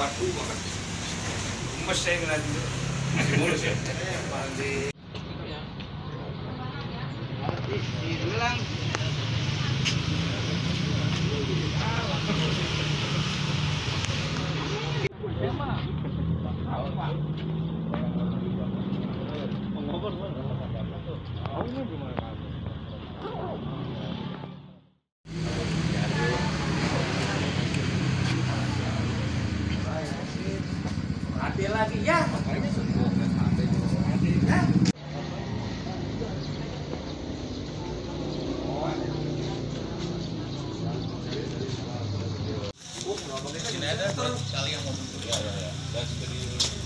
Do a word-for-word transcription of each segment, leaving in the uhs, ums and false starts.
Waduh banget. Gemes saya ngeliat itu. Masih mulus ya. Hilang. Hati lagi ya. Sini ada kali yang mau ya ya ya. Dan dari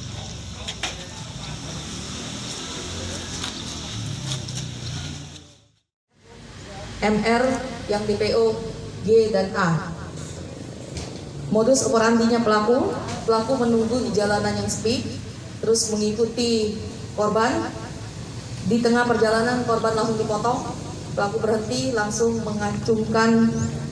M R yang D P O G dan A. Modus operandinya pelaku, pelaku menunggu di jalanan yang sepi, terus mengikuti korban. Di tengah perjalanan korban langsung dipotong, pelaku berhenti langsung mengacungkan